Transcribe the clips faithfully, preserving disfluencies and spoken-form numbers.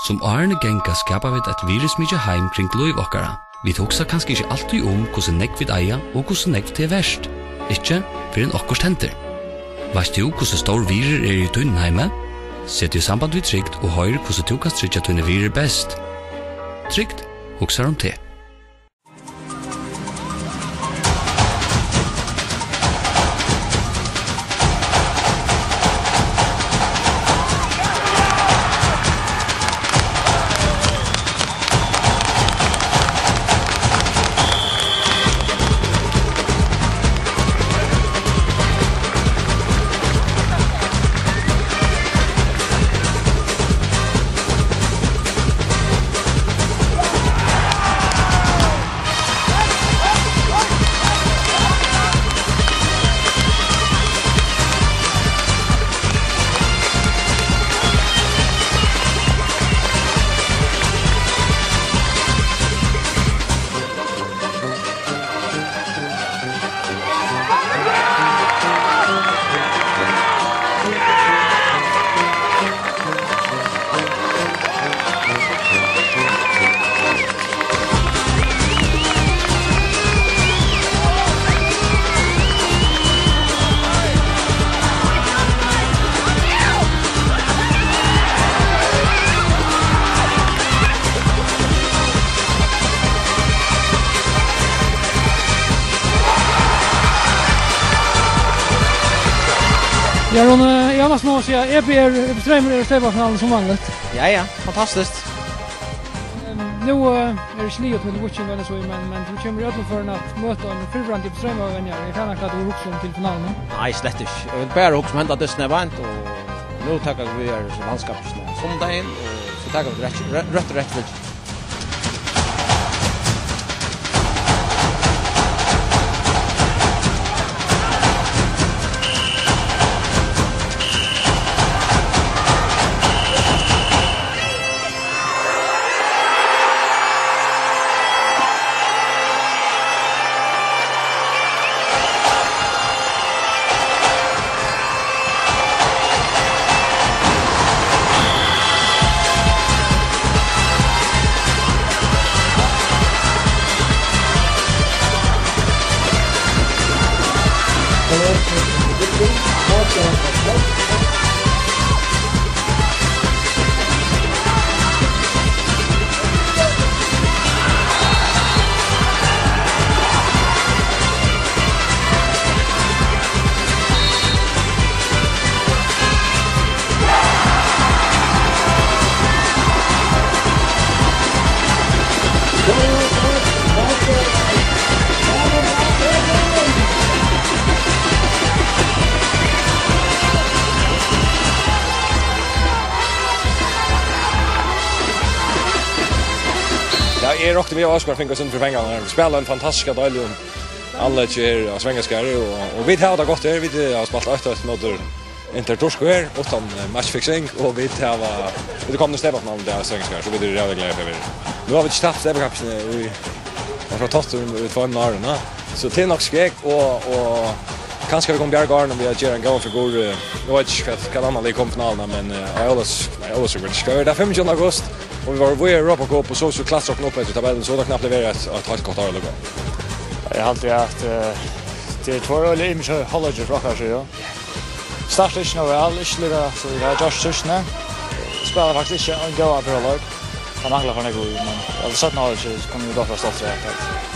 Som årene genga skapar vi et virus mykje heim kring løyv okkara. Vi toksa kanskje ikke alltid om hvordan nekv vi eia og hvordan nekv det er verst. Ikke for en okkurst henter. Vast du hvordan stor virer er i tunnen heime? Sett i samband vid trygt og høyre hvordan du kan strykja tunne virer best. Trygt hoksar om te. Ja, Ronne, jag måste nog säga E P är beströmmer över stävfinalen som vanligt. Ja, ja, fantastiskt. Nu är det sliot med Watching eller så, men men du kommer ju att för att möta en förbrant i beströmmer vänner. Jag kan inte att du också till finalen. Nej, slett inte. Jag vill bara också hända det snäva event och nu tackar vi er landskapsdagen söndagen och så tackar vi rätt rätt rätt rätt. Jag är också med Oscar fick oss in för pengarna. Vi spelar en fantastisk del om alla är av svenskare och och vi har det gott här. Vi har spelat åtta mot Inter Torskär utan matchfixing och vi har det kommer stäva på det svenskare så vi är jävla glada för det. Nu har vi inte tappat det kapten vi har fått tagit ut för en år så till nog skäck och och kanske vi kommer bjärgarn om vi har en gång för god jag vet inte vad kan man komma finalen men jag alls jag alls vill ska det femtonde augusti och vi var vi är uppe på så så klass och upp i tabellen så då knappt levererar ett ett halvt kort år då. Jag har alltid haft det två eller image holiday rockar så ja. Startar inte några alls lite så vi har just sysna. Spelar faktiskt inte en go på lag. Han manglar för något men alltså så knowledge så kommer vi då förstå så här.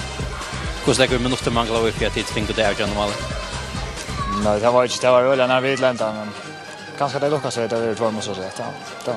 Hur lägger vi minuter manglar vi för att det fingrar det är normalt. Nej, det var inte det var väl när vi läntar men kanske det lockar sig det är två måste så rätt. Ja.